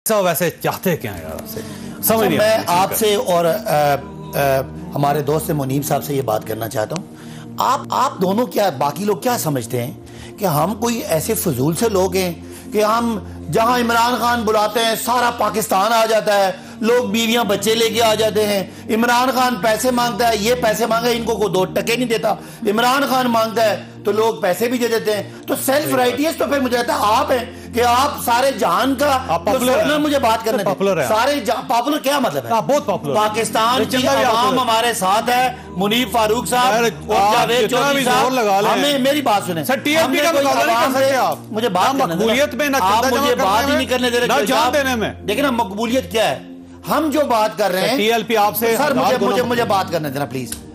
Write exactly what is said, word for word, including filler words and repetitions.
सब वैसे चाहते क्या है आपसे समझ नहीं। मैं आपसे और आ, आ, हमारे दोस्त मुनीब साहब से ये बात करना चाहता हूँ। आप आप दोनों क्या बाकी लोग क्या समझते हैं कि हम कोई ऐसे फजूल से लोग हैं कि हम जहां इमरान खान बुलाते हैं सारा पाकिस्तान आ जाता है, लोग बीवियां बच्चे लेके आ जाते हैं। इमरान खान पैसे मांगता है, ये पैसे मांगे, इनको को दो टके नहीं देता। इमरान खान मांगता है तो लोग पैसे भी दे देते हैं। तो सेल्फ राइटियस तो फिर मुझे कहता है आप हैं कि आप सारे जहान का पॉपुलर तो मुझे बात करने पॉपुलर है। सारे पॉपुलर क्या मतलब है? बहुत पॉपुलर। पाकिस्तान की आवाम हमारे साथ है। मुनीब फारूक साहब और जावेद चौधरी साहब, हमें मेरी बात सुने सर, टीएमपी का मुकाबला नहीं कर सकते आप। मुझे बात मकबूलियत में ना आप मुझे बात ही नहीं करने दे रहे, जान देने में। देखिए ना मकबूलियत क्या है। हम जो बात कर रहे हैं टीएलपी आपसे सर, मुझे मुझे मुझे बात करने देना प्लीज।